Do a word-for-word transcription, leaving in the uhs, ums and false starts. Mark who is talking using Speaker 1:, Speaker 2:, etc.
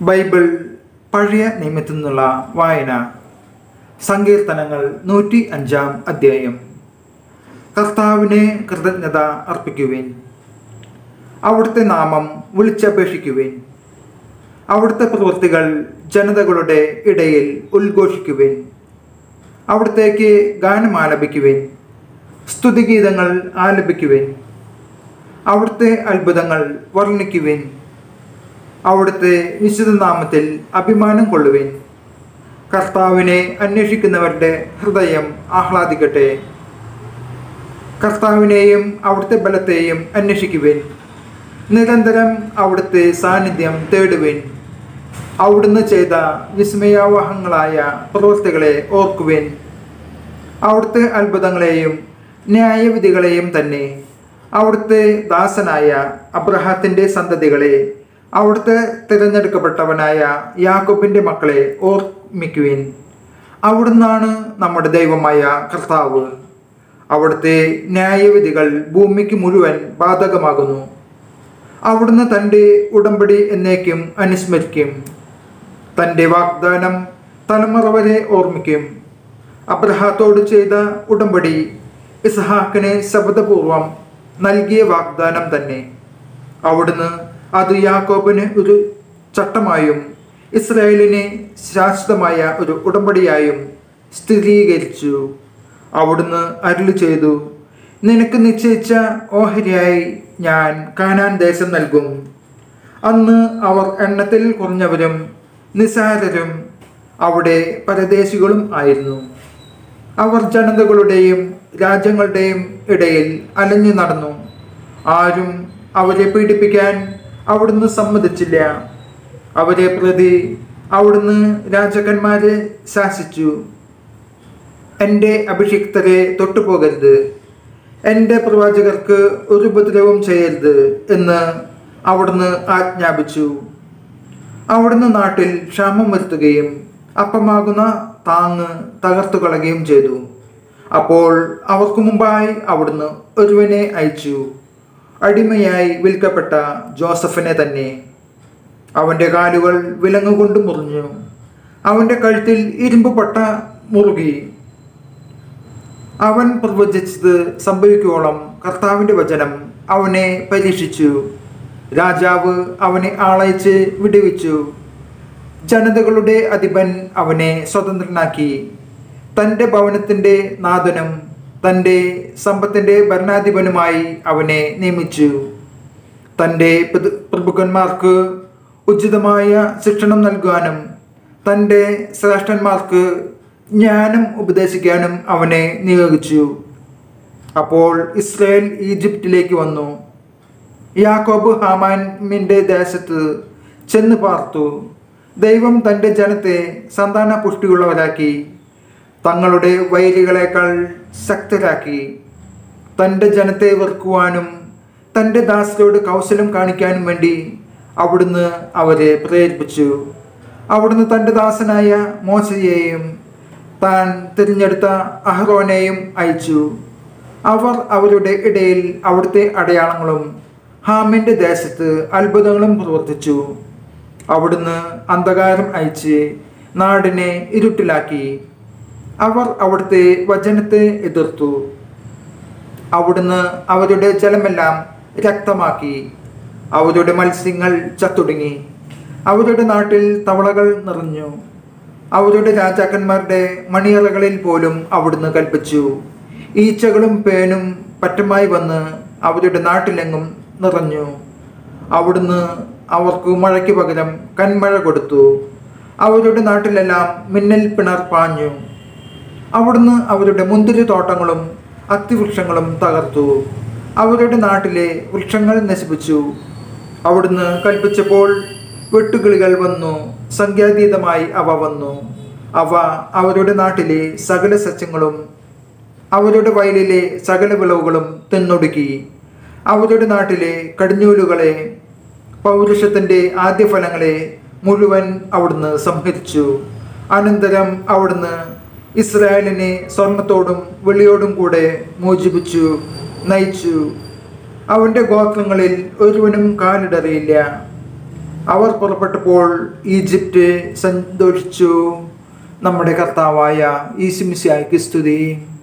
Speaker 1: Bible പഴയ നിയമത്തിൽ നിന്നുള്ള വായന. സങ്കീർത്തനങ്ങൾ നൂറ്റി അഞ്ചാം അധ്യായം. കർത്താവിനെ കൃതജ്ഞത അർപ്പിക്കുവിൻ, അവിടുത്തെ നാമം വിളിച്ചപേക്ഷിക്കുവിൻ, അവിടുത്തെ പ്രവൃത്തികൾ ജനതകളുടെ ഇടയിൽ ഉദ്ഘോഷിക്കുവിൻ, അവിടുത്തേക്ക് ഗാനം ആലപിക്കുവിൻ, സ്തുതിഗീതങ്ങൾ ആലപിക്കുവിൻ, അവിടുത്തെ അത്ഭുതങ്ങൾ വർണ്ണിക്കുവിൻ, അവിടുത്തെ വിശുദ്ധനാമത്തിൽ അഭിമാനം കൊള്ളുവിൻ. കർത്താവിനെ അന്വേഷിക്കുന്നവരുടെ ഹൃദയം ആഹ്ലാദിക്കട്ടെ. കർത്താവിനെയും അവിടുത്തെ ബലത്തെയും അന്വേഷിക്കുവിൻ, നിരന്തരം അവിടുത്തെ സാന്നിധ്യം തേടുവിൻ. അവിടുന്ന് ചെയ്ത വിസ്മയാവഹങ്ങളായ പ്രവൃത്തികളെ ഓർക്കുവിൻ, അവിടുത്തെ അത്ഭുതങ്ങളെയും ന്യായവിധികളെയും തന്നെ. അവിടുത്തെ ദാസനായ അബ്രഹാത്തിൻ്റെ സന്തതികളെ, അവിടുത്തെ തിരഞ്ഞെടുക്കപ്പെട്ടവനായ യാക്കോബിൻ്റെ മക്കളെ ഓർമ്മിക്കുവിൻ. അവിടുന്നാണ് നമ്മുടെ ദൈവമായ കർത്താവ്. അവിടുത്തെ ന്യായവിധികൾ ഭൂമിക്ക് മുഴുവൻ ബാധകമാകുന്നു. അവിടുന്ന് തൻ്റെ ഉടമ്പടി എന്നേക്കും അനുസ്മരിക്കും, തൻ്റെ വാഗ്ദാനം തലമുറ വരെ ഓർമ്മിക്കും. അബ്രഹാത്തോട് ചെയ്ത ഉടമ്പടി ഇസ്ഹാക്കിനെ ശപഥപൂർവം നൽകിയ വാഗ്ദാനം തന്നെ. അവിടുന്ന് അത് യാക്കോബിന് ഒരു ചട്ടമായും ഇസ്രായേലിനെ ശാശ്വതമായ ഒരു ഉടമ്പടിയായും സ്ഥിരീകരിച്ചു. അവിടുന്ന് അരുളി ചെയ്തു, നിനക്ക് നിശ്ചയിച്ച ഓഹരിയായി ഞാൻ കാനാൻ ദേശം നൽകും. അന്ന് അവർ എണ്ണത്തിൽ കുറഞ്ഞവരും നിസ്സാരരും അവിടെ പരദേശികളും ആയിരുന്നു. അവർ ജനതകളുടെയും രാജ്യങ്ങളുടെയും ഇടയിൽ അലഞ്ഞു നടന്നു. ആരും അവരെ പീഡിപ്പിക്കാൻ അവിടുന്ന് സമ്മതിച്ചില്ല. അവരെ പ്രതി അവിടുന്ന് രാജാക്കന്മാരെ ശാസിച്ചു. എൻ്റെ അഭിഷിക്തരെ തൊട്ടുപോകരുത്, എൻ്റെ പ്രവാചകർക്ക് ഒരു ഉപദ്രവവും ചെയ്യരുത് എന്ന് അവിടുന്ന് ആജ്ഞാപിച്ചു. അവിടുന്ന് നാട്ടിൽ ക്ഷാമം വരുത്തുകയും അപ്പമാകുന്ന താങ്ങ് തകർത്തു കളയുകയും ചെയ്തു. അപ്പോൾ അവർക്ക് മുമ്പായി അവിടുന്ന് ഒരുവനെ അയച്ചു, അടിമയായി വിൽക്കപ്പെട്ട ജോസഫിനെ തന്നെ. അവൻ്റെ കാലുകൾ വിലങ്ങുകൊണ്ട് മുറിഞ്ഞു, അവൻ്റെ കഴുത്തിൽ ഇരുമ്പ് പട്ട മുറുകി. അവൻ പ്രവചിച്ചത് സംഭവിക്കുവോളം കർത്താവിൻ്റെ വചനം അവനെ പരീക്ഷിച്ചു. രാജാവ് അവനെ ആളയച്ച് വിടുവിച്ചു. ജനതകളുടെ അധിപൻ അവനെ സ്വതന്ത്രനാക്കി. തൻ്റെ ഭവനത്തിൻ്റെ നാഥനും തൻ്റെ സമ്പത്തിൻ്റെ ഭരണാധിപനുമായി അവനെ നിയമിച്ചു. തൻ്റെ പ്രഭുക്കന്മാർക്ക് ഉചിതമായ ശിക്ഷണം നൽകാനും തൻ്റെ ശ്രേഷ്ഠന്മാർക്ക് ജ്ഞാനം ഉപദേശിക്കാനും അവനെ നിയോഗിച്ചു. അപ്പോൾ ഇസ്രായേൽ ഈജിപ്തിലേക്ക് വന്നു. യാക്കോബ് ഹാമാനിൻ്റെ ദേശത്ത് ചെന്ന് പാർത്തു. ദൈവം തൻ്റെ ജനത്തെ സന്താന പുഷ്ടിയുള്ളവരാക്കി, തങ്ങളുടെ വൈരികളെക്കാൾ ശക്തരാക്കി. തൻ്റെ ജനത്തെ വെറുക്കുവാനും തൻ്റെ ദാസരോട് കൗശലം കാണിക്കാനും വേണ്ടി അവിടുന്ന് അവരെ പ്രേരിപ്പിച്ചു. അവിടുന്ന് തൻ്റെ ദാസനായ മോശയെയും താൻ തിരഞ്ഞെടുത്ത അഹ്റോനെയും അയച്ചു. അവർ അവരുടെ ഇടയിൽ അവിടുത്തെ അടയാളങ്ങളും ഹാമിൻ്റെ ദേശത്ത് അത്ഭുതങ്ങളും പ്രവർത്തിച്ചു. അവിടുന്ന് അന്ധകാരം അയച്ച് നാടിനെ ഇരുട്ടിലാക്കി. അവർ അവിടുത്തെ വചനത്തെ എതിർത്തു. അവിടുന്ന് അവരുടെ ജലമെല്ലാം രക്തമാക്കി. അവരുടെ മത്സ്യങ്ങൾ ചത്തൊടുങ്ങി. അവരുടെ നാട്ടിൽ തവളകൾ നിറഞ്ഞു. അവരുടെ രാജാക്കന്മാരുടെ മണിയറകളിൽ പോലും അവിടുന്ന് കൽപ്പിച്ചു. ഈച്ചകളും പേനും പറ്റമായി വന്ന് അവരുടെ നാട്ടിലെങ്ങും നിറഞ്ഞു. അവിടുന്ന് അവർക്ക് മഴയ്ക്ക് പകരം കന്മഴ കൊടുത്തു. അവരുടെ നാട്ടിലെല്ലാം മിന്നൽ പിണർ പാഞ്ഞു. അവിടുന്ന് അവരുടെ മുന്തിരി തോട്ടങ്ങളും അത്തിവൃക്ഷങ്ങളും തകർത്തു. അവരുടെ നാട്ടിലെ വൃക്ഷങ്ങൾ നശിപ്പിച്ചു. അവിടുന്ന് കൽപ്പിച്ചപ്പോൾ വെട്ടുകിളികൾ വന്നു. സംഖ്യാതീതമായി അവ വന്നു. അവ അവരുടെ നാട്ടിലെ സകല സസ്യങ്ങളും അവരുടെ വയലിലെ സകല വിളവുകളും തിന്നൊടുക്കി. അവരുടെ നാട്ടിലെ കടിഞ്ഞൂലുകളെ, പൗരുഷത്തിൻ്റെ ആദ്യഫലങ്ങളെ മുഴുവൻ അവിടുന്ന് സംഹരിച്ചു. അനന്തരം അവിടുന്ന് ഇസ്രായേലിനെ സ്വർണത്തോടും വെള്ളിയോടും കൂടെ മോചിപ്പിച്ചു നയിച്ചു. അവൻ്റെ ഗോത്രങ്ങളിൽ ഒരുവനും കാലിടറിയില്ല. അവർ പുറപ്പെട്ടപ്പോൾ ഈജിപ്റ്റ് സന്തോഷിച്ചു. നമ്മുടെ കർത്താവായ ഈശോ മിശിഹായ്ക്ക് സ്തുതി.